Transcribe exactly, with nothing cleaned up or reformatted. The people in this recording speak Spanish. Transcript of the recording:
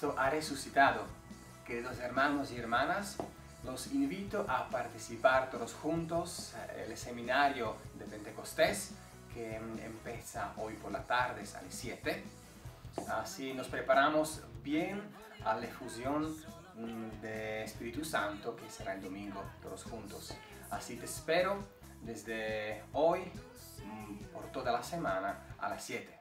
Cristo ha resucitado. Queridos hermanos y hermanas, los invito a participar todos juntos en el seminario de Pentecostés que empieza hoy por la tarde a las siete. Así nos preparamos bien a la efusión del Espíritu Santo que será el domingo todos juntos. Así te espero desde hoy por toda la semana a las siete.